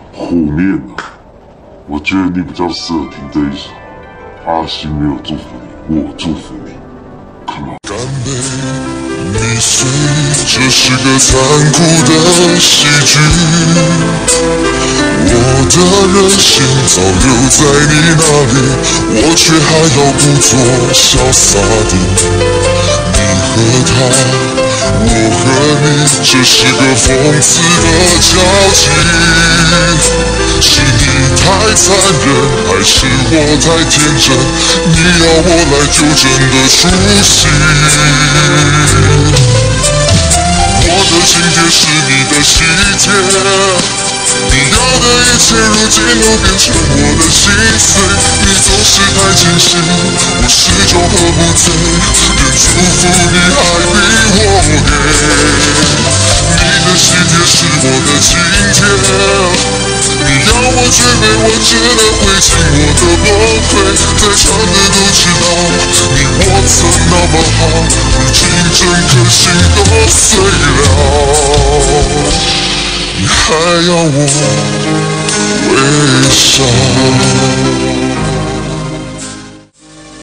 后面啊，我觉得你比较适合听这一首。阿信没有祝福你，我祝福你。看到。 干杯，你睡，这是个残酷的喜剧。我的人心早留在你那里，我却还要故作潇洒地。你和他，我和你，这是个讽刺的交集。是你太残忍，还是我太天真？你要我来就真的出戏。我的情节是你的喜帖，你要的一切如今都变成我的心碎。你总是太尽心，我始终喝不醉，连祝福你还逼我给。你的喜帖是我的情节，你要我绝美，我真的会尽我的崩溃。在场的都知道，你我曾那么好，如今整颗心都碎了，你还要我微笑。